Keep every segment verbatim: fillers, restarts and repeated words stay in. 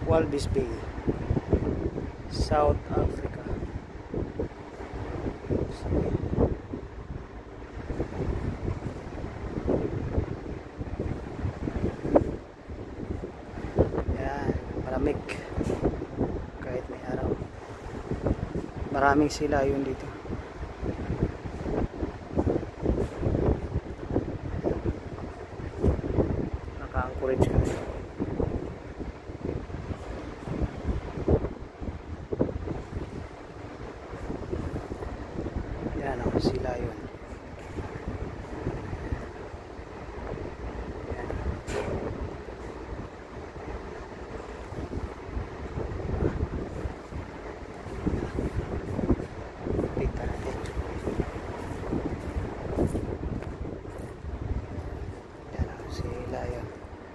Walvis Bay, South Africa. Sige. Yan, malamig kahit may araw. Maraming sila yun dito. Naka-anchorage ka. Yan ang sila yun. Yan. Pita natin. Yan ang sila yun.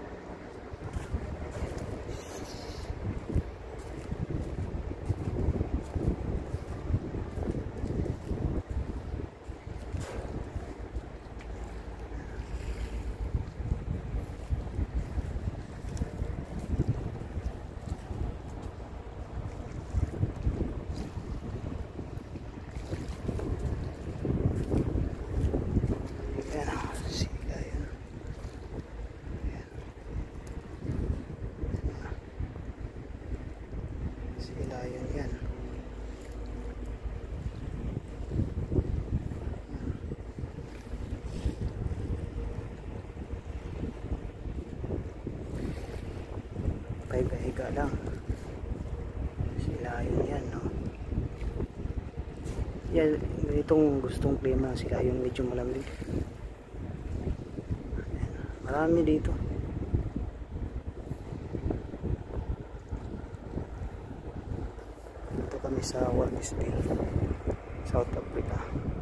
Sila yun yan. Pahiga-higa lang. Sila yun yan, no? Yan, itong gustong klima, sila yung medyo malamig. Marami dito. Dito kami sa Walvis Bay, South Africa.